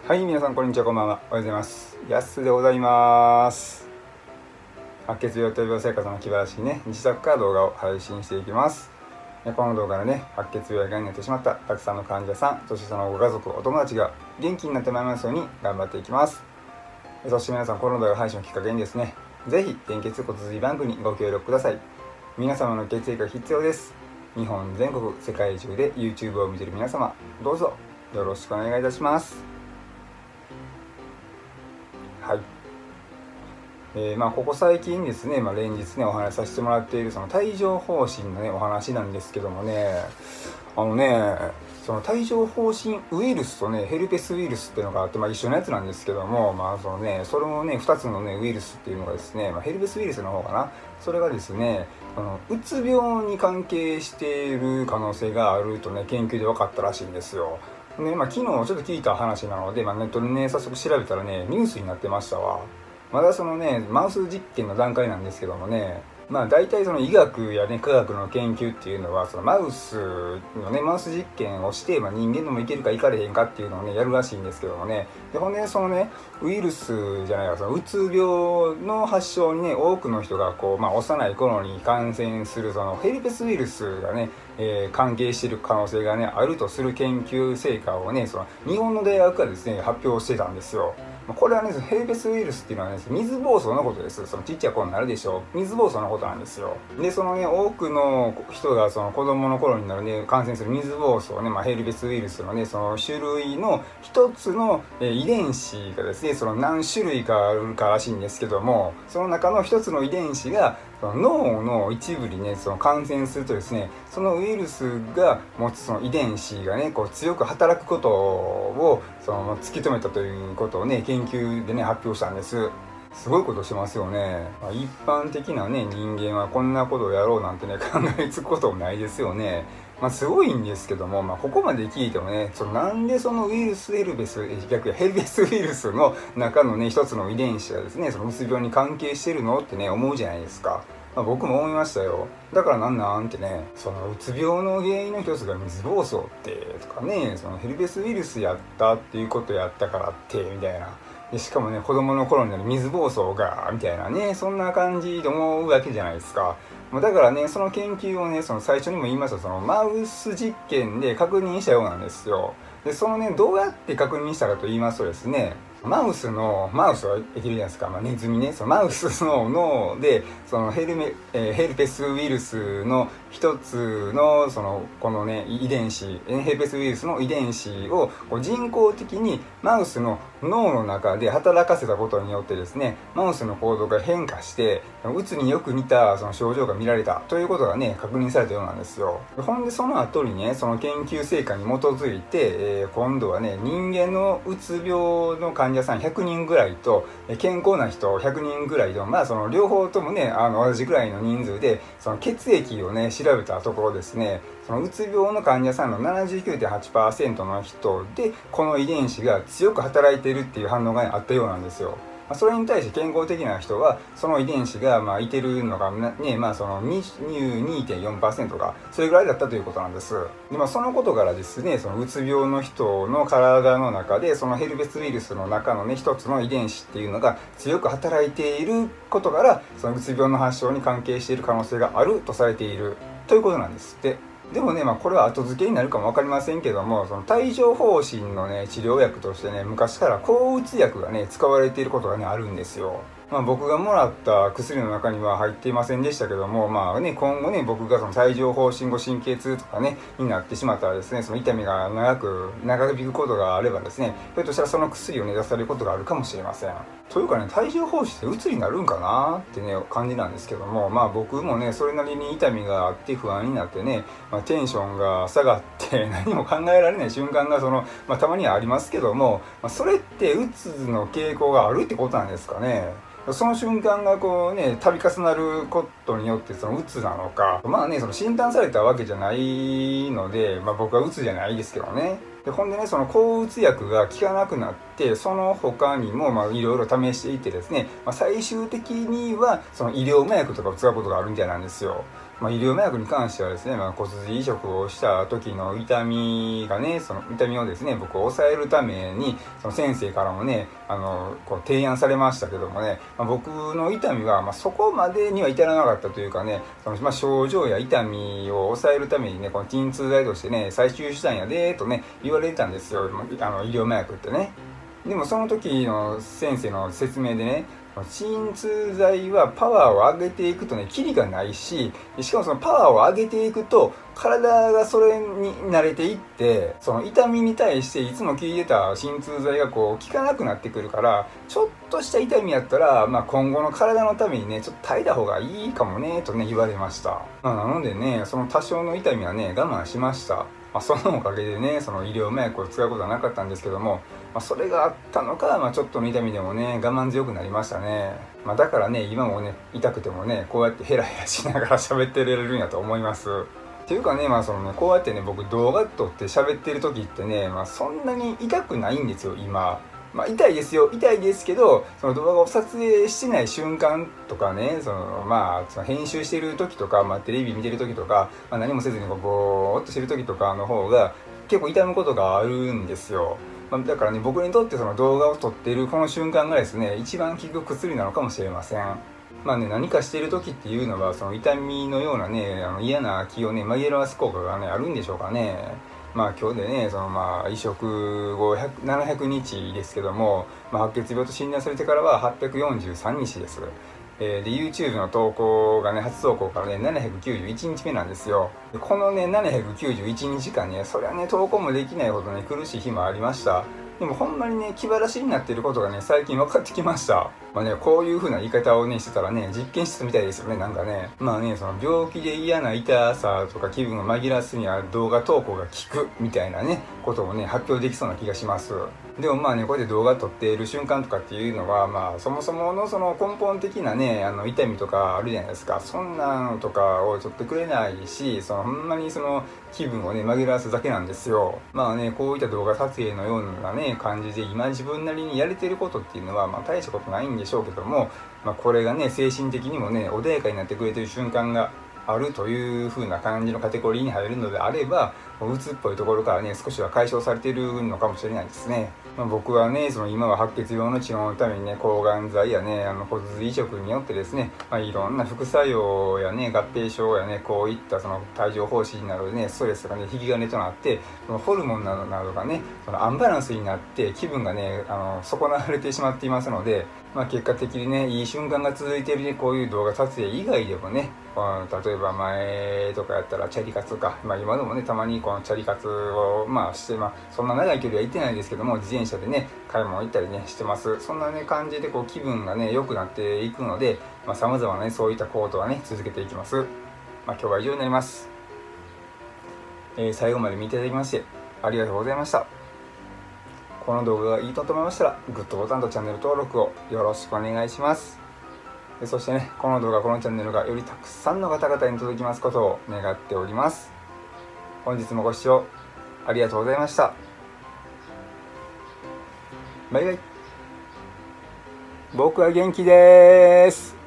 はい、皆さんこんにちは、こんばんは。おはようございます。やすでございます。白血病と病生活の気晴らしいね、自宅から動画を配信していきます。この動画でね、白血病やがんになってしまったたくさんの患者さん、そしてそのご家族、お友達が元気になってまいりますように頑張っていきます。そして皆さん、この動画配信をきっかけにですね、ぜひ献血骨髄バンクにご協力ください。皆様の血液が必要です。日本全国、世界中で YouTube を見ている皆様、どうぞよろしくお願いいたします。はい。ここ最近ですね、連日ね、お話しさせてもらっているその帯状疱疹のね、お話なんですけどもね、その帯状疱疹ウイルスとね、ヘルペスウイルスっていうのがあって、一緒のやつなんですけども、それもね、2つのね、ウイルスっていうのがですね、ヘルペスウイルスの方かな、それがですね、うつ病に関係している可能性があるとね、研究で分かったらしいんですよ。で、昨日ちょっと聞いた話なので、ネットでね、早速調べたらね、ニュースになってましたわ。まだそのね、マウス実験の段階なんですけどもね、大体その医学やね、科学の研究っていうのは、そのマウスのね、マウス実験をして、人間でもいけるかいかれへんかっていうのをね、やるらしいんですけどもね。で、ほんで、そのね、ウイルスじゃないわ、そのうつ病の発症にね、多くの人がこう、幼い頃に感染する、そのヘルペスウイルスがね、関係している可能性がね、あるとする研究成果をね、その日本の大学がですね、発表してたんですよ。これはね、ヘルペスウイルスっていうのはね、水疱瘡のことです。そのちっちゃい子になるでしょう。水疱瘡のことなんですよ。で、そのね、多くの人がその子供の頃になるね、感染する水疱瘡ね、ヘルペスウイルスのね、その種類の一つの遺伝子がですね、その何種類かあるからしいんですけども、その中の一つの遺伝子が脳の一部にね、その感染するとですね、そのウイルスが持つその遺伝子がね、こう強く働くことをその突き止めたということをね、研究でね、発表したんです。すごいことしますよね。一般的なね、人間はこんなことをやろうなんてね、考えつくこともないですよね。すごいんですけども、ここまで聞いてもね、なんでそのウイルスヘルペス、逆やヘルペスウイルスの中のね、一つの遺伝子がですね、そのうつ病に関係してるのってね、思うじゃないですか。僕も思いましたよ。だからなんてね、そのうつ病の原因の一つが水疱瘡ってとかね、そのヘルペスウイルスやったっていうことやったからってみたいな。でしかもね、子供の頃になる水疱瘡がみたいなね、そんな感じで思うわけじゃないですか。だからね、その研究をね、その最初にも言いました、そのマウス実験で確認したようなんですよ。で、そのね、どうやって確認したかと言いますとですね、マウスはできるじゃないですか、ネズミね、そのマウスの脳で、そのヘルペスウイルスの一つの、このね、遺伝子、ヘルペスウイルスの遺伝子を人工的にマウスの脳の中で働かせたことによってですね、マウスの行動が変化して、うつによく似たその症状が見られたということがね、確認されたようなんですよ。ほんで、その後にね、その研究成果に基づいて、今度はね、人間のうつ病の患者さん100人ぐらいと、健康な人100人ぐらいと、その両方ともね、同じぐらいの人数で、その血液をね、調べたところですね、そのうつ病の患者さんの 79.8% の人で、この遺伝子が強く働いているっていう反応が、あったようなんですよ。それに対して健康的な人はその遺伝子がいてるのがね、その 22.4% がそれぐらいだったということなんです。で、そのことからですね、そのうつ病の人の体の中でそのヘルペスウイルスの中のね、一つの遺伝子っていうのが強く働いていることから、そのうつ病の発症に関係している可能性があるとされているということなんですって。でもね、これは後付けになるかも分かりませんけども、その帯状疱疹のね、治療薬としてね、昔から抗うつ薬がね、使われていることがね、あるんですよ。僕がもらった薬の中には入っていませんでしたけども、今後ね、僕がその帯状疱疹後神経痛とかね、になってしまったらですね、その痛みが長引くことがあればですね、ひょっとしたらその薬をね、出されることがあるかもしれません。というかね、帯状疱疹ってうつになるんかなってね、感じなんですけども、僕もね、それなりに痛みがあって不安になってね、テンションが下がって何も考えられない瞬間がたまにはありますけども、それってうつの傾向があるってことなんですかね。その瞬間がこうね、度重なることによってそのうつなのか、その診断されたわけじゃないので、僕はうつじゃないですけどね。で、ほんでね、その抗うつ薬が効かなくなって、その他にもいろいろ試していってですね、最終的にはその医療麻薬とかを使うことがあるみたいなんですよ。 医療麻薬に関してはですね、骨髄移植をした時の痛みがね、その痛みをですね、僕を抑えるために、その先生からもね、こう提案されましたけどもね、僕の痛みは、そこまでには至らなかったというかね、その症状や痛みを抑えるためにね、この鎮痛剤としてね、最終手段やでとね、言われてたんですよ、医療麻薬ってね。でもその時の先生の説明でね、鎮痛剤はパワーを上げていくとね、キリがないし、しかもそのパワーを上げていくと、体がそれに慣れていって、その痛みに対していつも効いてた鎮痛剤がこう効かなくなってくるから、ちょっとした痛みやったら、今後の体のためにね、ちょっと耐えた方がいいかもね、とね、言われました。なのでね、その多少の痛みはね、我慢しました。そのおかげでね、その医療麻薬を使うことはなかったんですけども、それがあったのか、ちょっとの痛みでもね、我慢強くなりましたね。だからね、今もね、痛くてもね、こうやってヘラヘラしながら喋ってられるんやと思います。っていうかね、そのね、こうやってね、僕動画撮って喋ってる時ってね、そんなに痛くないんですよ、今。痛いですよ、痛いですけど、その動画を撮影してない瞬間とかね、その編集してる時とか、テレビ見てる時とか、何もせずにこうぼーっとしてる時とかの方が結構痛むことがあるんですよ。だからね、僕にとってその動画を撮っているこの瞬間がですね、一番効く薬なのかもしれません。何かしている時っていうのは、その痛みのようなね、嫌な気をね、紛らわす効果がね、あるんでしょうかね。今日でね、移植後700日ですけども、白血病と診断されてからは843日です。で YouTube の投稿がね、初投稿からね、791日目なんですよ。でこのね、791日間ね、そりゃね、投稿もできないほどね、苦しい日もありました。でもほんまにね、気晴らしになっていることがね、最近分かってきました。こういう風な言い方をね、してたらね、実験してたみたいですよね、なんかね。その病気で嫌な痛さとか気分を紛らわすには動画投稿が効くみたいなね、ことをね、発表できそうな気がします。でもこうやって動画撮っている瞬間とかっていうのは、そもそものその根本的なね、痛みとかあるじゃないですか。そんなのとかをちょっとくれないし、ほんまにその気分をね、紛らわすだけなんですよ。こういった動画撮影のようなね、感じで今自分なりにやれてることっていうのは、大したことないんでしょうけども、これがね、精神的にもね、穏やかになってくれてる瞬間があるという風な感じのカテゴリーに入るのであれば、うつっぽいところからね、少しは解消されているのかもしれないですね。僕はね、今は白血病の治療のためにね、抗がん剤やね、骨髄移植によってですね、いろんな副作用やね、合併症やね、こういったその帯状疱疹などでね、ストレスがね、引き金となって、そのホルモンなどがね、そのアンバランスになって気分がね、損なわれてしまっていますので、結果的にね、いい瞬間が続いているね、こういう動画撮影以外でもね、例えば前とかやったらチャリ活か、今でもね、たまにこのチャリ活をして、そんな長い距離は行ってないですけども、自転車でね、買い物行ったりね、してます。そんなね、感じでこう気分がね、良くなっていくので、様々なね、そういった行動はね、続けていきます。今日は以上になります。最後まで見ていただきまして、ありがとうございました。この動画がいいと思いましたら、グッドボタンとチャンネル登録をよろしくお願いします。そしてね、この動画、このチャンネルがよりたくさんの方々に届きますことを願っております。本日もご視聴ありがとうございました。バイバイ。僕は元気です。